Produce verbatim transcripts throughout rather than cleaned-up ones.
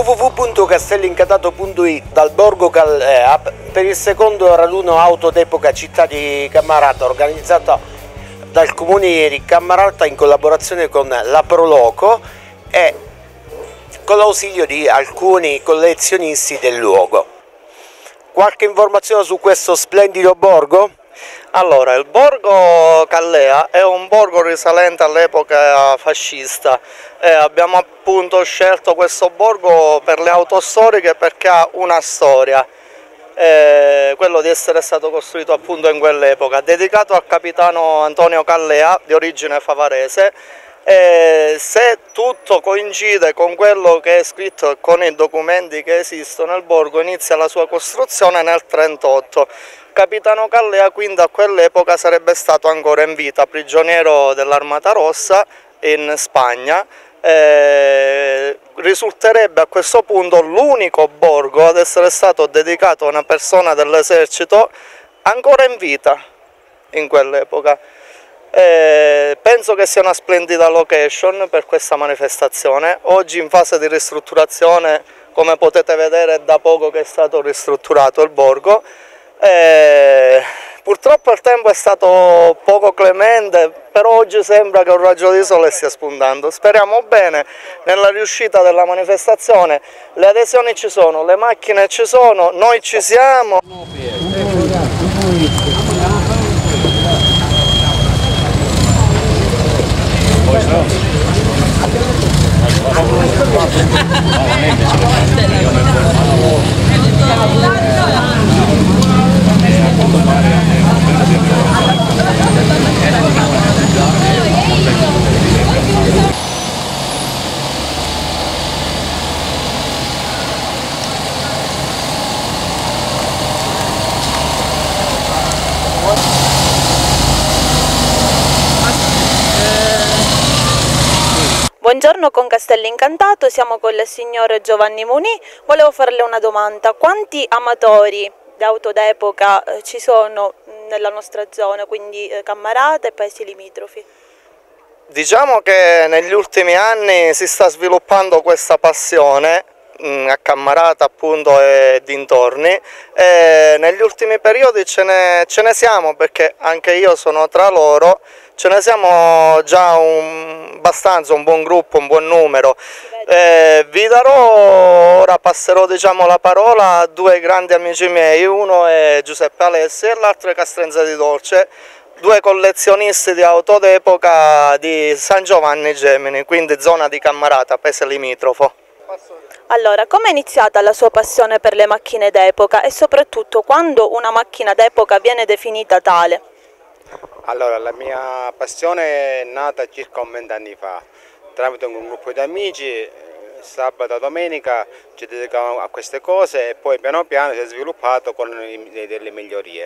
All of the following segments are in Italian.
w w w punto castellincantato punto it dal Borgo Callea per il secondo raduno auto d'epoca città di Cammarata, organizzato dal comune di Cammarata in collaborazione con la Proloco e con l'ausilio di alcuni collezionisti del luogo. Qualche informazione su questo splendido borgo? Allora, il Borgo Callea è un borgo risalente all'epoca fascista e abbiamo appunto scelto questo borgo per le auto storiche perché ha una storia, eh, quello di essere stato costruito appunto in quell'epoca, dedicato al capitano Antonio Callea di origine favarese. E se tutto coincide con quello che è scritto e con i documenti che esistono, il borgo inizia la sua costruzione nel trentotto. Capitano Callea quindi a quell'epoca sarebbe stato ancora in vita, prigioniero dell'Armata Rossa in Spagna. Eh, risulterebbe a questo punto l'unico borgo ad essere stato dedicato a una persona dell'esercito ancora in vita in quell'epoca. Eh, penso che sia una splendida location per questa manifestazione. Oggi in fase di ristrutturazione, come potete vedere, è da poco che è stato ristrutturato il borgo. Eh, purtroppo il tempo è stato poco clemente, però oggi sembra che un raggio di sole stia spuntando. Speriamo bene nella riuscita della manifestazione. Le adesioni ci sono, le macchine ci sono, noi ci siamo. Buongiorno con Castellincantato, siamo con il signor Giovanni Muni. Volevo farle una domanda: quanti amatori di auto d'epoca eh, ci sono nella nostra zona, quindi eh, Cammarata e paesi limitrofi? Diciamo che negli ultimi anni si sta sviluppando questa passione mh, a Cammarata appunto e dintorni, e negli ultimi periodi ce ne, ce ne siamo, perché anche io sono tra loro. Ce ne siamo già un, abbastanza, un buon gruppo, un buon numero. Eh, vi darò, ora passerò diciamo, la parola a due grandi amici miei, uno è Giuseppe Alessi e l'altro è Castrenza di Dolce, due collezionisti di auto d'epoca di San Giovanni Gemini, quindi zona di Cammarata, paese limitrofo. Allora, come è iniziata la sua passione per le macchine d'epoca e soprattutto quando una macchina d'epoca viene definita tale? Allora, la mia passione è nata circa un vent'anni fa, tramite un gruppo di amici. Sabato e domenica ci dedicavamo a queste cose e poi piano piano si è sviluppato con delle migliorie.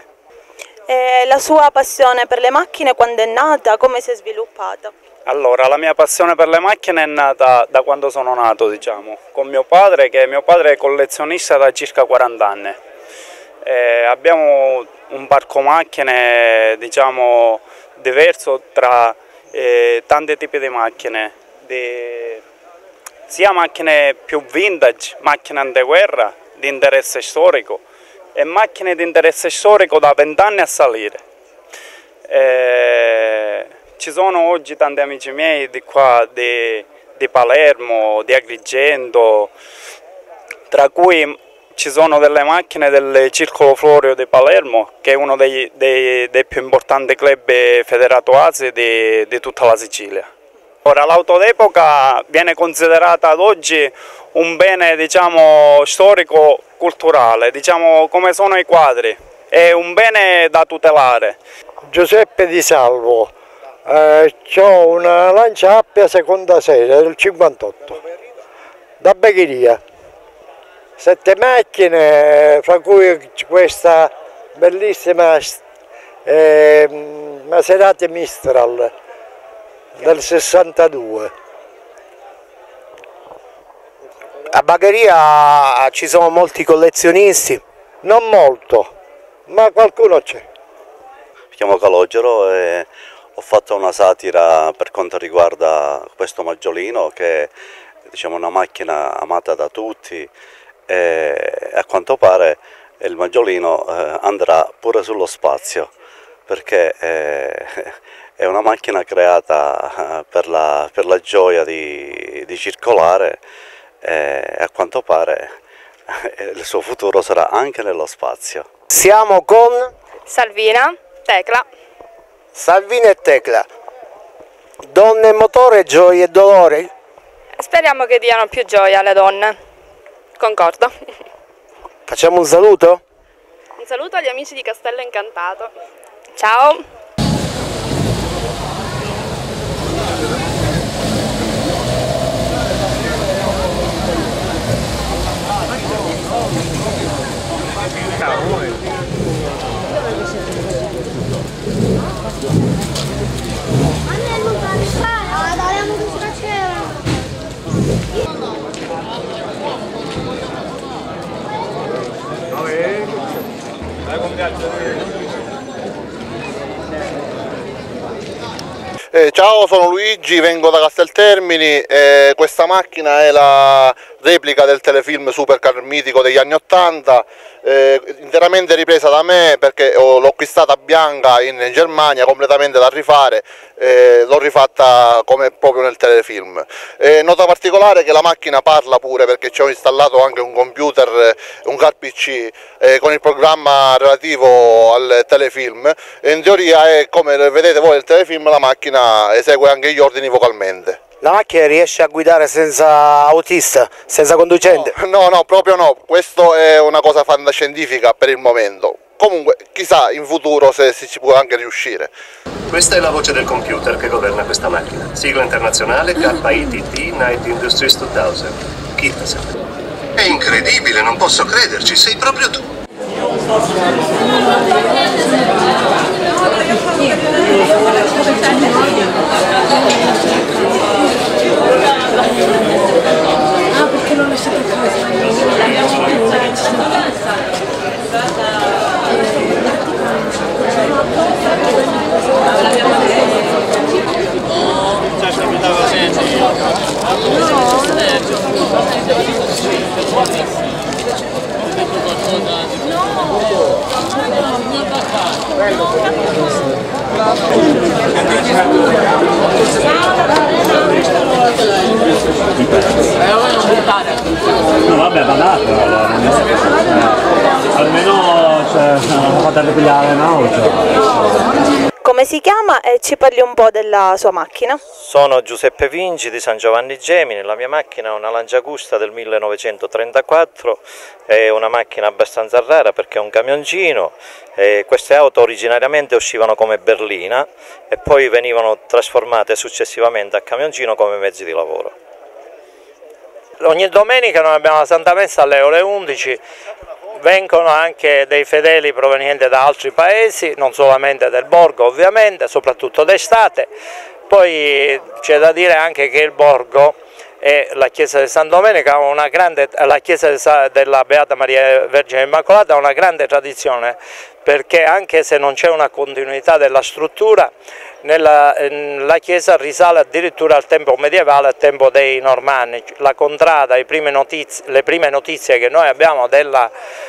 E la sua passione per le macchine quando è nata, come si è sviluppata? Allora, la mia passione per le macchine è nata da quando sono nato, diciamo, con mio padre, che mio padre è collezionista da circa quaranta anni. Eh, abbiamo un parco macchine, diciamo, diverso tra eh, tanti tipi di macchine, di, sia macchine più vintage, macchine anteguerra, di interesse storico, e macchine di interesse storico da vent'anni a salire. Eh, ci sono oggi tanti amici miei di qua, di, di Palermo, di Agrigento, tra cui ci sono delle macchine del Circolo Florio di Palermo, che è uno dei, dei, dei più importanti club federato Asie di, di tutta la Sicilia. Ora, l'auto d'epoca viene considerata ad oggi un bene, diciamo, storico-culturale, diciamo come sono i quadri, è un bene da tutelare. Giuseppe Di Salvo, eh, ho una Lancia Appia seconda serie del cinquantotto, da Begheria. Sette macchine, fra cui questa bellissima eh, Maserati Mistral del sessantadue. A Bagheria ci sono molti collezionisti? Non molto, ma qualcuno c'è. Mi chiamo Calogero e ho fatto una satira per quanto riguarda questo maggiolino che diciamo, una macchina amata da tutti e a quanto pare il Maggiolino eh, andrà pure sullo spazio, perché eh, è una macchina creata eh, per, la, per la gioia di, di circolare e a quanto pare eh, il suo futuro sarà anche nello spazio. Siamo con Salvina, Tecla. Salvina e Tecla. Donne e motore, gioia e dolore. Speriamo che diano più gioia alle donne. Concordo. Facciamo un saluto? Un saluto agli amici di Castello Incantato. Ciao. Eh, ciao, sono Luigi, vengo da Casteltermini e questa macchina è la replica del telefilm Supercar mitico degli anni ottanta, eh, interamente ripresa da me perché l'ho acquistata bianca in Germania, completamente da rifare, eh, l'ho rifatta come proprio nel telefilm. Eh, nota particolare che la macchina parla pure, perché ci ho installato anche un computer, un car P C eh, con il programma relativo al telefilm, e in teoria è come vedete voi nel telefilm, la macchina esegue anche gli ordini vocalmente. La macchina riesce a guidare senza autista, senza conducente? No, no, no, proprio no, questo è una cosa fantascientifica per il momento. Comunque, chissà in futuro se si ci può anche riuscire. Questa è la voce del computer che governa questa macchina. Sigla internazionale K I T T Night Industries duemila. Kittasek. È incredibile, non posso crederci, sei proprio tu. Ah, perché l'ho lasciato a No vabbè, vadato allora, almeno cioè, fate ripigliare un'auto. Come si chiama e ci parli un po' della sua macchina? Sono Giuseppe Vinci di San Giovanni Gemini, la mia macchina è una Lanciagusta del millenovecentotrentaquattro, è una macchina abbastanza rara perché è un camioncino, e queste auto originariamente uscivano come berlina e poi venivano trasformate successivamente a camioncino come mezzi di lavoro. Ogni domenica noi abbiamo la Santa Messa alle ore undici, vengono anche dei fedeli provenienti da altri paesi, non solamente del borgo ovviamente, soprattutto d'estate. Poi c'è da dire anche che il borgo e la chiesa di San Domenico ha una grande, la chiesa della Beata Maria Vergine Immacolata ha una grande tradizione, perché anche se non c'è una continuità della struttura, nella, la chiesa risale addirittura al tempo medievale, al tempo dei Normanni. La contrada, i prime notizie, le prime notizie che noi abbiamo della,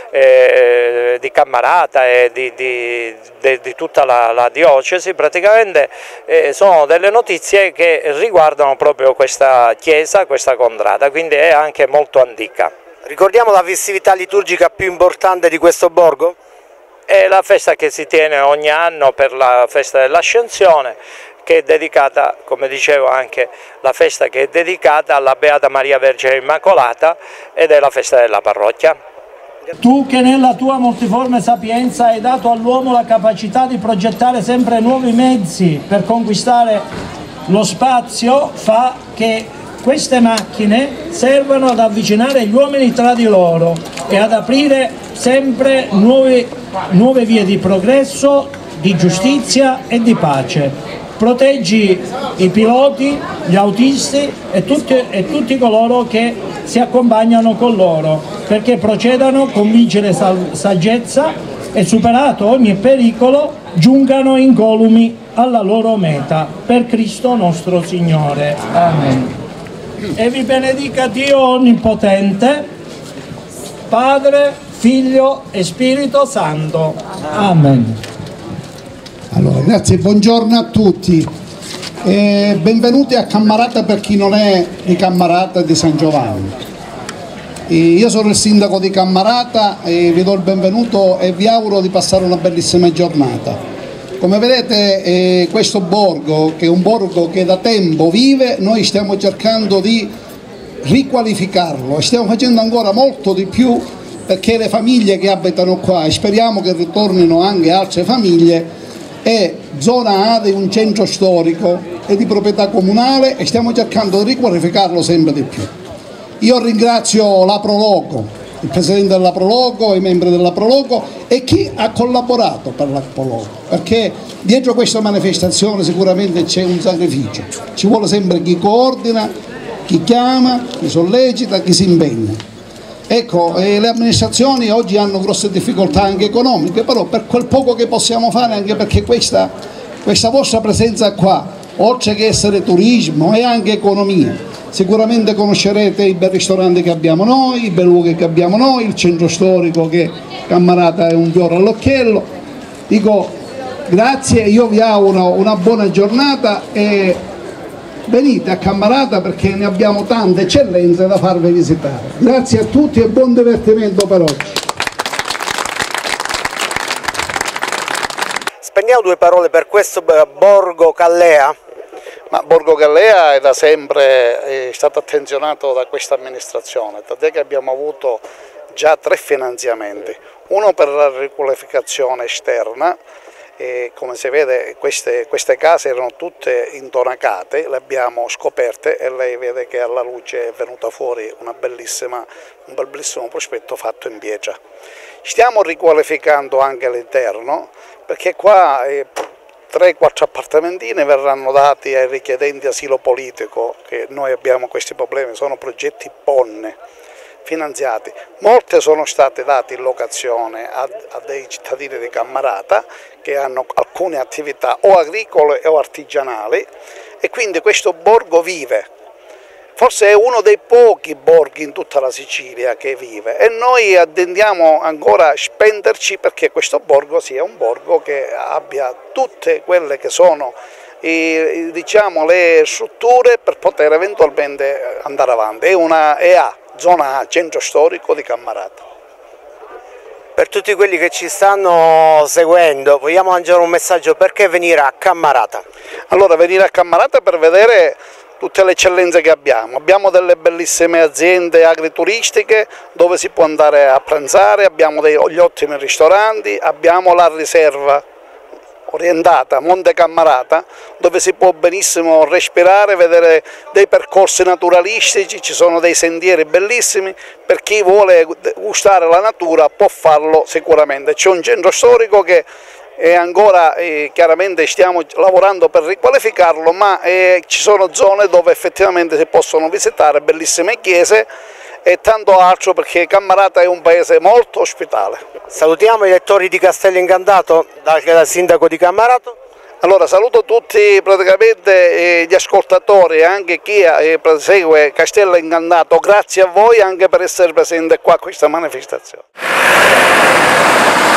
eh, di Cammarata e di, di, di, di tutta la, la diocesi, praticamente eh, sono delle notizie che riguardano proprio questa chiesa, questa contrada, quindi è anche molto antica. Ricordiamo la festività liturgica più importante di questo borgo? È la festa che si tiene ogni anno per la festa dell'Ascensione, che è dedicata, come dicevo, anche la festa che è dedicata alla Beata Maria Vergine Immacolata ed è la festa della parrocchia. Tu che nella tua multiforme sapienza hai dato all'uomo la capacità di progettare sempre nuovi mezzi per conquistare lo spazio, fa che queste macchine servono ad avvicinare gli uomini tra di loro e ad aprire sempre nuove, nuove vie di progresso, di giustizia e di pace. Proteggi i piloti, gli autisti e tutti, e tutti coloro che si accompagnano con loro, perché procedano con vigile saggezza e, superato ogni pericolo, giungano incolumi alla loro meta. Per Cristo nostro Signore. Amen. e vi benedica Dio Onnipotente, Padre, Figlio e Spirito Santo. Amen. Allora, grazie, buongiorno a tutti. E benvenuti a Cammarata per chi non è di Cammarata e di San Giovanni. E io sono il sindaco di Cammarata e vi do il benvenuto e vi auguro di passare una bellissima giornata. Come vedete eh, questo borgo, che è un borgo che da tempo vive, noi stiamo cercando di riqualificarlo e stiamo facendo ancora molto di più perché le famiglie che abitano qua, e speriamo che ritornino anche altre famiglie, è zona A di un centro storico e di proprietà comunale e stiamo cercando di riqualificarlo sempre di più. Io ringrazio la Proloco, il presidente della Proloco, i membri della Proloco e chi ha collaborato per la Proloco, perché dietro questa manifestazione sicuramente c'è un sacrificio, ci vuole sempre chi coordina, chi chiama, chi sollecita, chi si impegna. Ecco, eh, le amministrazioni oggi hanno grosse difficoltà anche economiche, però per quel poco che possiamo fare, anche perché questa, questa vostra presenza qua, oltre che essere turismo, è anche economia. Sicuramente conoscerete i bei ristoranti che abbiamo noi, i bei luoghi che abbiamo noi, il centro storico che Cammarata è un fiore all'occhiello. Dico grazie, io vi auguro una buona giornata e venite a Cammarata perché ne abbiamo tante eccellenze da farvi visitare. Grazie a tutti e buon divertimento per oggi. Spendiamo due parole per questo Borgo Callea. Ma Borgo Callea è da sempre è stato attenzionato da questa amministrazione, tant'è che abbiamo avuto già tre finanziamenti, uno per la riqualificazione esterna, e come si vede queste, queste case erano tutte intonacate, le abbiamo scoperte e lei vede che alla luce è venuta fuori una bellissima, un bellissimo prospetto fatto in pietra. Stiamo riqualificando anche l'interno perché qua è, tre quattro appartamentini verranno dati ai richiedenti asilo politico, che noi abbiamo questi problemi, sono progetti ponne finanziati. Molte sono state date in locazione a, a dei cittadini di Cammarata che hanno alcune attività o agricole o artigianali e quindi questo borgo vive. Forse è uno dei pochi borghi in tutta la Sicilia che vive e noi attendiamo ancora a spenderci perché questo borgo sia un borgo che abbia tutte quelle che sono i, diciamo, le strutture per poter eventualmente andare avanti. È una E A, zona A, centro storico di Cammarata. Per tutti quelli che ci stanno seguendo, vogliamo lanciare un messaggio: perché venire a Cammarata? Allora, venire a Cammarata per vedere tutte le eccellenze che abbiamo. Abbiamo delle bellissime aziende agrituristiche dove si può andare a pranzare, abbiamo degli ottimi ristoranti, abbiamo la riserva orientata Monte Cammarata dove si può benissimo respirare, vedere dei percorsi naturalistici, ci sono dei sentieri bellissimi, per chi vuole gustare la natura può farlo sicuramente. C'è un centro storico che e ancora eh, chiaramente stiamo lavorando per riqualificarlo, ma eh, ci sono zone dove effettivamente si possono visitare bellissime chiese e tanto altro, perché Cammarata è un paese molto ospitale. Salutiamo i lettori di Castello Incantato dal, dal sindaco di Cammarata. Allora saluto tutti praticamente eh, gli ascoltatori e anche chi eh, segue Castello Incantato, grazie a voi anche per essere presente qua a questa manifestazione.